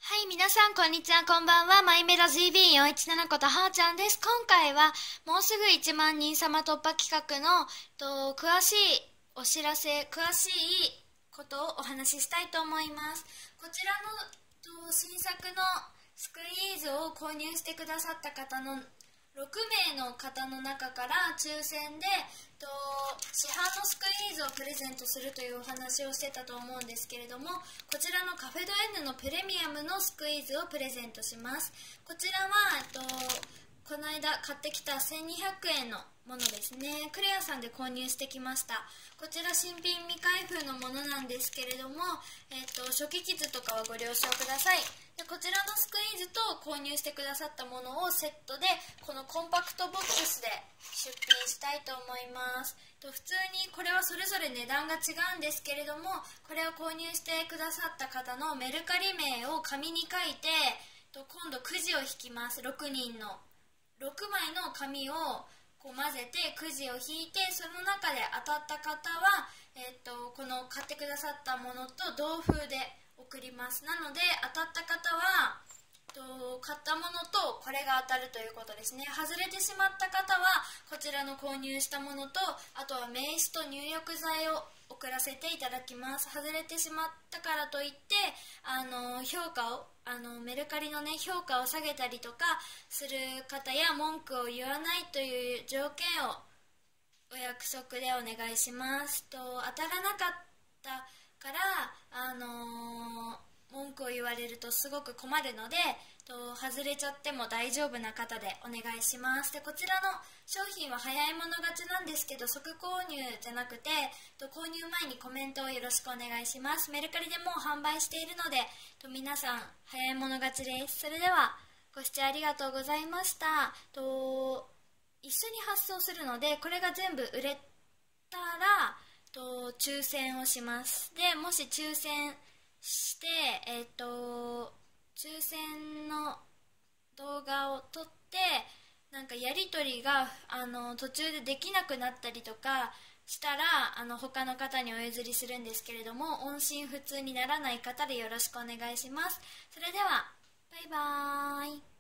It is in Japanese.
はい、皆さん、こんにちは、こんばんは。マイメロ GB417 ことはーちゃんです。今回は、もうすぐ1万人様突破企画の、詳しいお知らせ、詳しいことをお話ししたいと思います。こちらの、新作のスクイーズを購入してくださった方の6名の方の中から抽選で市販のスクイーズをプレゼントするというお話をしてたと思うんですけれども、こちらのカフェド N のプレミアムのスクイーズをプレゼントします。こちらはこの間買ってきた1200円のものですね。クレアさんで購入してきました。こちら新品未開封のものなんですけれども、初期傷とかはご了承ください。でこちらのスクイーズと購入してくださったものをセットでこのコンパクトボックスで出品したいと思います。普通にこれはそれぞれ値段が違うんですけれども、これを購入してくださった方のメルカリ名を紙に書いて今度くじを引きます。6人の6枚の紙をこう混ぜてくじを引いて、その中で当たった方は、この買ってくださったものと同封で送ります。なので当たった方は買ったものとこれが当たるということですね。外れてしまった方はこちらの購入したものと、あとは名刺と入浴剤を送らせていただきます。外れてしまったからといって評価をメルカリのね評価を下げたりとかする方や文句を言わないという条件をお約束でお願いします。当たらなかったから文句を言われるとすごく困るので外れちゃっても大丈夫な方でお願いします。でこちらの商品は早い者勝ちなんですけど、即購入じゃなくて購入前にコメントをよろしくお願いします。メルカリでもう販売しているので皆さん早い者勝ちです。それではご視聴ありがとうございました。一緒に発送するのでこれが全部売れたら抽選をします。でもし抽選して抽選の動画を撮ってなんかやり取りが途中でできなくなったりとかしたら他の方にお譲りするんですけれども、音信不通にならない方でよろしくお願いします。それではバイバーイ。